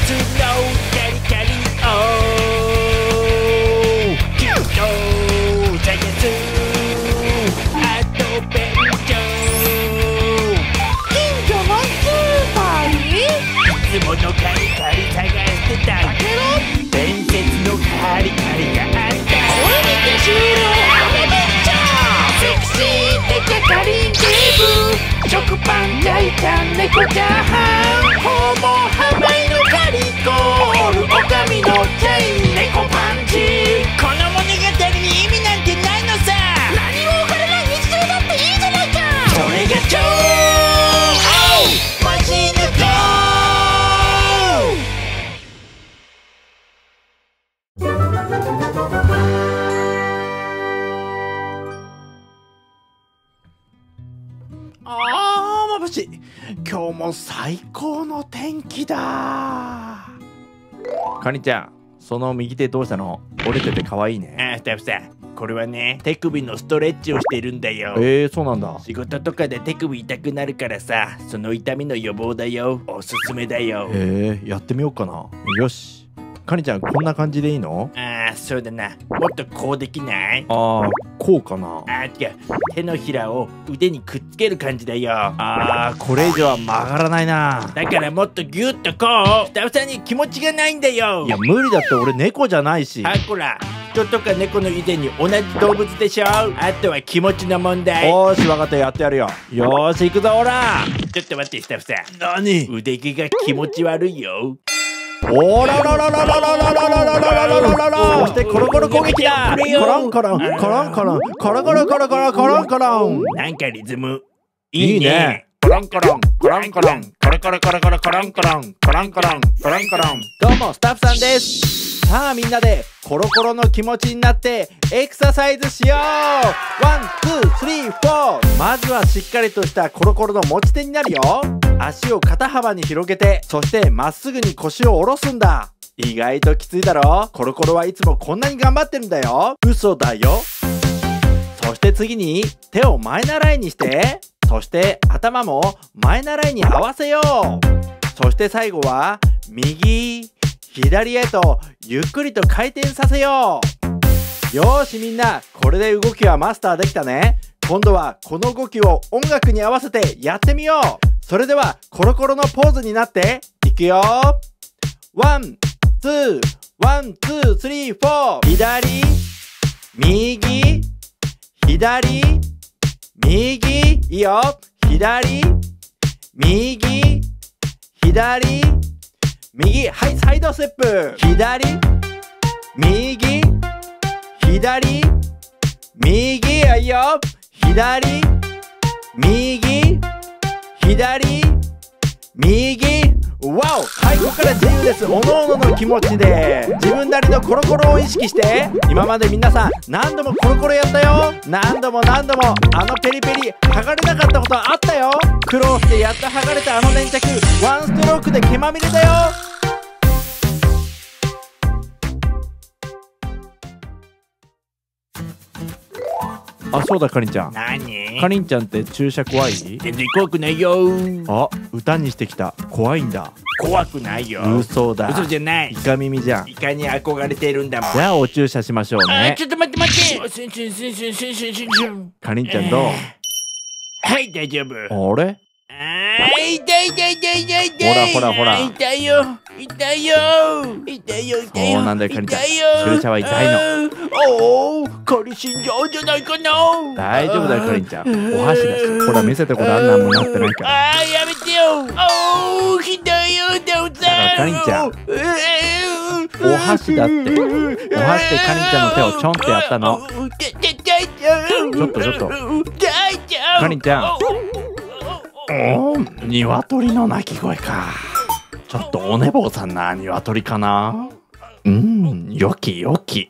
スのカリカリをキュッと探すアドベンチャー。 近所のスーパーにいつものカリカリ探してた伝説のカリカリがあった。 これにて終了アドベンチャー。セクシーデカカリンゲーム食パン焼いた猫チャーハンホモハマイのカリコールオカミのチェイン猫パンチ。 この物語に意味なんてないのさ。 何も分からない日常だっていいじゃないか。 それが超マジヌコ眩しい。今日も最高の天気だ。カニちゃん、その右手どうしたの？折れてて可愛いね。 スタッフさん、これはね、手首のストレッチをしてるんだよ。 そうなんだ。 仕事とかで手首痛くなるからさ、その痛みの予防だよ。おすすめだよ。 やってみようかな。よし。カニちゃん、こんな感じでいいの？ そうだな。もっとこうできない？ こうかな。 違う。手のひらを腕にくっつける感じだよ。 これ以上は曲がらないな。 だからもっとギュッとこう。スタッフさんに気持ちがないんだよ。 いや、無理だって、俺猫じゃないし。 こら。人とか猫の以前に同じ動物でしょ。あとは気持ちの問題。 よーし、分かった、やってやるよ。よーし、行くぞ、ほら。 ちょっと待って、スタッフさん。 何？ 腕毛が気持ち悪いよ。 おららららららららららららら。そしてコロコロ攻撃だ。コロンコロンコロンコロンコロンコロコロコロコロコロンコロン。 なんかリズムいいね。 コロンコロンコロンコロンコロコロコロコロコロンコロンコロンコロンコロンコロン。 どうもスタッフさんです。さあみんなでコロコロの気持ちになってエクササイズしよう。ワン、ツー、スリー、フォー。まずはしっかりとしたコロコロの持ち手になるよ。足を肩幅に広げて、そしてまっすぐに腰を下ろすんだ。意外ときついだろ。コロコロはいつもこんなに頑張ってるんだよ。嘘だよ。そして次に手を前習いにして、そして頭も前習いに合わせよう。そして最後は右左へとゆっくりと回転させよう。よーしみんな、これで動きはマスターできたね。今度はこの動きを音楽に合わせてやってみよう。それではコロコロのポーズになっていくよ。ワン、ツー、ワン、ツー、スリー、フォー。左、右、左、右。いいよ。左、右、左、右。はい、サイドステップ。左、右、左、右。いいよ。左、右、左、右。わお。はい、ここから自由です。おのおのの気持ちで自分なりのコロコロを意識して。今まで皆さん何度もコロコロやったよ。何度も何度もあのペリペリ剥がれなかったことあったよ。苦労してやっと剥がれたあの粘着、ワンストロークで毛まみれだよ。そうだ、かりんちゃん。 何？ かりんちゃんって注射怖い？ 全然怖くないよ。 歌にしてきた。怖いんだ。 怖くないよ。 嘘だ。 嘘じゃない。 イカ耳じゃん。 イカに憧れてるんだもん。 じゃあお注射しましょうね。 ちょっと待って。 かりんちゃんどう？ はい、大丈夫。 あれ？ 痛い。 ほら。 痛いよ。 そうなんだよ、かりんちゃん。注射は痛いの。 仮死んじゃうんじゃないかな。 大丈夫だよ、かりんちゃん。お箸だし。ほら、見せたことあんなんもなってないから。 やめてよ。ひどいよ、ダウさん。 だからかりんちゃん、お箸だって。お箸でかりんちゃんの手をちょんってやったの。ちょっと。かりんちゃん。鶏の鳴き声か。ちょっとお寝坊さんな鶏かな。よき。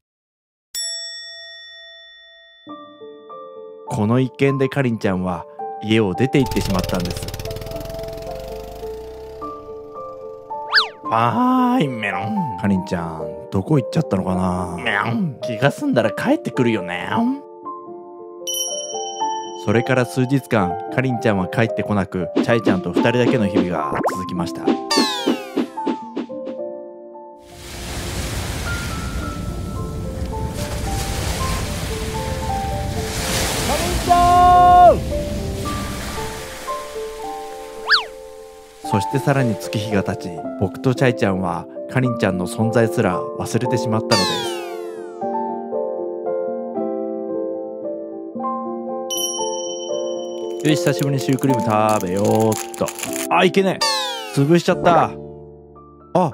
この一件でかりんちゃんは家を出て行ってしまったんです。メロン。かりんちゃん、どこ行っちゃったのかな。気が済んだら帰ってくるよね。それから数日間、かりんちゃんは帰ってこなく、チャイちゃんと2人だけの日々が続きました。 してさらに月日が経ち、僕とチャイちゃんはかりんちゃんの存在すら忘れてしまったのです。よし、久しぶりにシュークリーム食べようっと。あ、いけねえ。潰しちゃった。あ、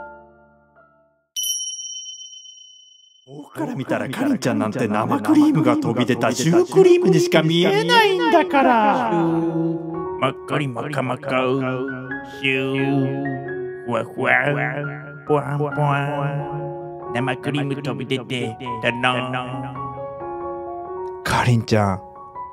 僕から見たらかりんちゃんなんて生クリームが飛び出たシュークリームにしか見えないんだから。 まっかりまかまかシューふわふわぽわんぽわん、生クリーム飛び出てだろん。 かりんちゃん、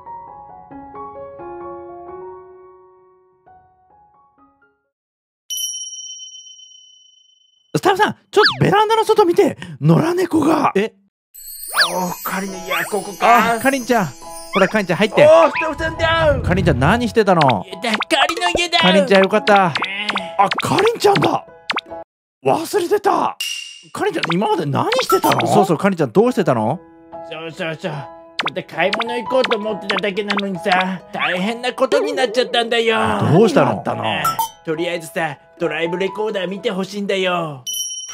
スタッフさん、ちょっとベランダの外見て、野良猫が。 かりん、いや、ここか。 かりんちゃん、ほら、かりんちゃん入って。 スタッフさんだ。 かりんちゃん何してたの？ かりの家だ。 かりんちゃんよかった。あ、かりんちゃんだ。忘れてた。かりんちゃん今まで何してたの？そうそう、かりんちゃんどうしてたの？ そうまた買い物行こうと思ってただけなのにさ、大変なことになっちゃったんだよ。 どうしたの？ とりあえずさ、ドライブレコーダー見てほしいんだよ。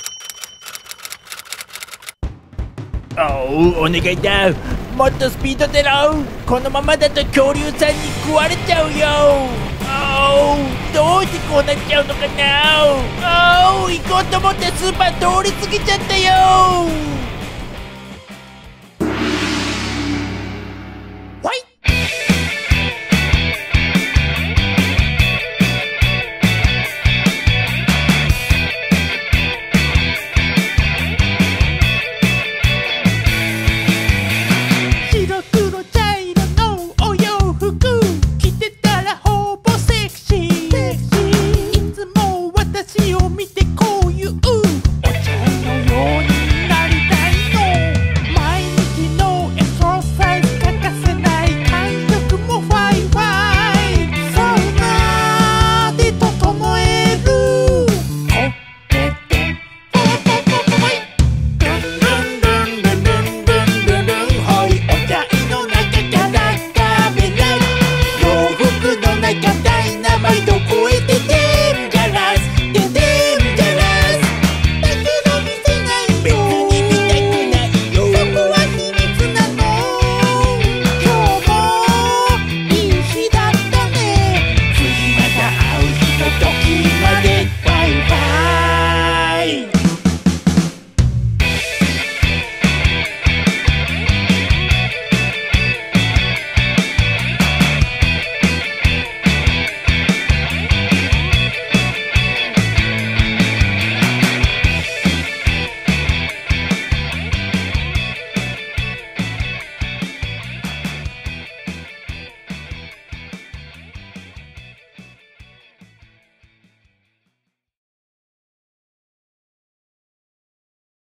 お願いだ。もっとスピード出ろ。このままだと恐竜さんに食われちゃうよ。どうしてこうなっちゃうのかな。行こうと思ってスーパー通り過ぎちゃったよ。ファイ